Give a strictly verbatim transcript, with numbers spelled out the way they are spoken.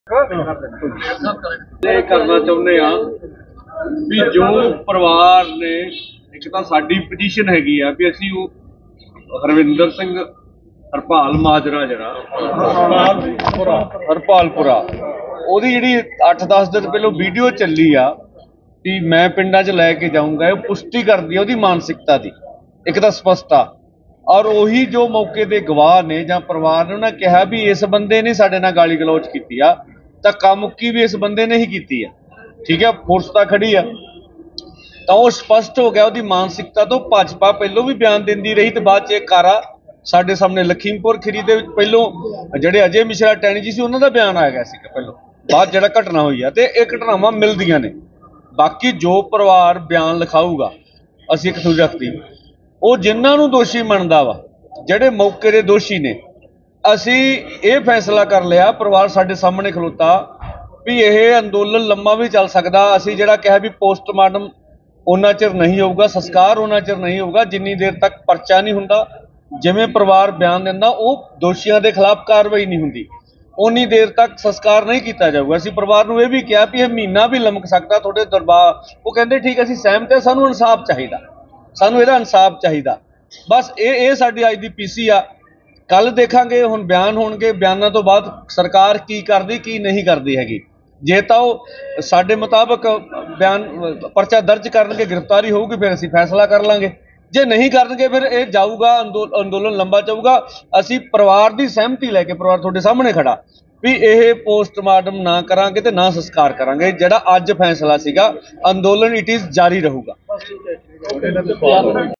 ਇਹ ਕਰਨਾ ਚਾਹੁੰਦੇ ਆ ਵੀ ਜੋ ਪਰਿਵਾਰ ਨੇ ਇੱਕ ਤਾਂ ਸਾਡੀ ਪੋਜੀਸ਼ਨ ਹੈਗੀ ਆ ਵੀ ਅਸੀਂ ਉਹ ਹਰਵਿੰਦਰ ਸਿੰਘ ਹਰਪਾਲ ਮਾਜਰਾ ਜਿਹੜਾ ਹਰਪਾਲਪੁਰਾ ਉਹਦੀ ਜਿਹੜੀ ਅੱਠ ਦਸ ਦਿਨ ਪਹਿਲਾਂ ਵੀਡੀਓ ਚੱਲੀ ਆ ਕਿ ਮੈਂ ਪਿੰਡਾਂ 'ਚ ਲੈ ਕੇ ਜਾਊਂਗਾ, ਇਹ ਪੁਸ਼ਟੀ ਕਰਦੀ ਆ ਉਹਦੀ ਮਾਨਸਿਕਤਾ ਦੀ ਇੱਕ ਤਾਂ ਸਪਸ਼ਟਤਾ। ਔਰ ਉਹੀ ਜੋ ਮੌਕੇ ਦੇ ਗਵਾਹ ਨੇ ਜਾਂ ਪਰਿਵਾਰ ਨੇ ਉਹਨਾਂ ਕਿਹਾ ਵੀ ਇਸ ਬੰਦੇ ਨੇ ਸਾਡੇ ਨਾਲ ਗਾਲੀ ਗਲੋਚ ਕੀਤੀ ਆ, ਧੱਕਾ ਮੁੱਕੀ ਵੀ ਇਸ ਬੰਦੇ ਨੇ ਹੀ ਕੀਤੀ ਆ। ਠੀਕ ਹੈ, ਪੁਲਿਸ ਤਾਂ ਖੜੀ ਆ, ਤਾਂ ਉਹ ਸਪਸ਼ਟ ਹੋ ਗਿਆ ਉਹਦੀ ਮਾਨਸਿਕਤਾ ਤੋਂ। ਭਾਜਪਾ ਪਹਿਲੋਂ ਵੀ ਬਿਆਨ ਦਿੰਦੀ ਰਹੀ ਤੇ ਬਾਅਦ 'ਚ ਇਹ ਕਾਰਾ ਸਾਡੇ ਸਾਹਮਣੇ ਲਖੀਮਪੁਰ ਖੀਰੀ ਦੇ ਵਿੱਚ ਪਹਿਲੋਂ ਜਿਹੜੇ ਅਜੇ ਮਿਸ਼ਰਾ ਟੈਣੀ ਜੀ ਸੀ ਉਹਨਾਂ ਦਾ ਬਿਆਨ ਆ ਗਿਆ ਸੀ ਪਹਿਲੋਂ, ਬਾਅਦ ਜਿਹੜਾ ਘਟਨਾ ਹੋਈ ਆ। ਤੇ ਇਹ ਘਟਨਾਵਾਂ ਮਿਲਦੀਆਂ ਨੇ। ਬਾਕੀ ਜੋ ਪਰਿਵਾਰ ਬਿਆਨ ਲਿਖਾਊਗਾ ਅਸੀਂ ਇੱਕ ਸੂਝ ਰੱਖਦੀ, ਉਹ ਜਿਨ੍ਹਾਂ ਨੂੰ ਦੋਸ਼ੀ ਮੰਨਦਾ ਵਾ, ਜਿਹੜੇ ਮੌਕੇ ਦੇ ਦੋਸ਼ੀ ਨੇ, ਅਸੀਂ ਇਹ ਫੈਸਲਾ ਕਰ ਲਿਆ, ਪਰਿਵਾਰ ਸਾਡੇ ਸਾਹਮਣੇ ਖਲੋਤਾ ਵੀ ਇਹ ਅੰਦੋਲਨ ਲੰਮਾ ਵੀ ਚੱਲ ਸਕਦਾ। ਅਸੀਂ ਜਿਹੜਾ ਕਿਹਾ ਵੀ ਪੋਸਟਮਾਰਟਮ ਉਹਨਾਂ ਚਿਰ ਨਹੀਂ ਹੋਊਗਾ, ਸੰਸਕਾਰ ਉਹਨਾਂ ਚਿਰ ਨਹੀਂ ਹੋਊਗਾ ਜਿੰਨੀ ਦੇਰ ਤੱਕ ਪਰਚਾ ਨਹੀਂ ਹੁੰਦਾ, ਜਿਵੇਂ ਪਰਿਵਾਰ ਬਿਆਨ ਦਿੰਦਾ ਉਹ ਦੋਸ਼ੀਆਂ ਦੇ ਖਿਲਾਫ ਕਾਰਵਾਈ ਨਹੀਂ ਹੁੰਦੀ, ਉਨੀ ਦੇਰ ਤੱਕ ਸੰਸਕਾਰ ਨਹੀਂ ਕੀਤਾ ਜਾਊਗਾ। ਅਸੀਂ ਪਰਿਵਾਰ ਨੂੰ ਇਹ ਵੀ ਕਿਹਾ ਵੀ ਇਹ ਮਹੀਨਾ ਵੀ ਲੰਮਕ ਸਕਦਾ ਤੁਹਾਡੇ ਦਰਬਾਰ। ਉਹ ਕਹਿੰਦੇ ਠੀਕ, ਅਸੀਂ ਸਹਿਮਤ ਹਾਂ, ਸਾਨੂੰ ਇਨਸਾਫ ਚਾਹੀਦਾ, ਸਾਨੂੰ ਇਹਦਾ ਇਨਸਾਫ ਚਾਹੀਦਾ। ਬਸ ਇਹ ਇਹ ਸਾਡੀ ਅੱਜ ਦੀ ਪੀਸੀ ਆ। ਕੱਲ ਦੇਖਾਂਗੇ, ਹੁਣ ਬਿਆਨ ਹੋਣਗੇ, ਬਿਆਨਾਂ ਤੋਂ ਬਾਅਦ ਸਰਕਾਰ ਕੀ ਕਰਦੀ ਕੀ ਨਹੀਂ ਕਰਦੀ ਹੈਗੀ। ਜੇ ਤਾਂ ਉਹ ਸਾਡੇ ਮੁਤਾਬਕ ਬਿਆਨ ਪਰਚਾ ਦਰਜ ਕਰਨਗੇ, ਗ੍ਰਿਫਤਾਰੀ ਹੋਊਗੀ, ਫਿਰ ਅਸੀਂ ਫੈਸਲਾ ਕਰ ਲਾਂਗੇ। ਜੇ ਨਹੀਂ ਕਰਨਗੇ ਫਿਰ ਇਹ ਜਾਊਗਾ ਅੰਦੋਲਨ ਲੰਬਾ ਜਾਊਗਾ। ਅਸੀਂ ਪਰਿਵਾਰ ਦੀ ਸਹਿਮਤੀ ਲੈ ਕੇ, ਪਰਿਵਾਰ ਤੁਹਾਡੇ ਸਾਹਮਣੇ ਖੜਾ, ਵੀ ਇਹ ਪੋਸਟਮਾਰਟਮ ਨਾ ਕਰਾਂਗੇ ਤੇ ਨਾ ਸੰਸਕਾਰ ਕਰਾਂਗੇ। ਜਿਹੜਾ ਅੱਜ ਫੈਸਲਾ ਸੀਗਾ, ਅੰਦੋਲਨ ਇਟ ਇਜ਼ ਜਾਰੀ ਰਹੂਗਾ।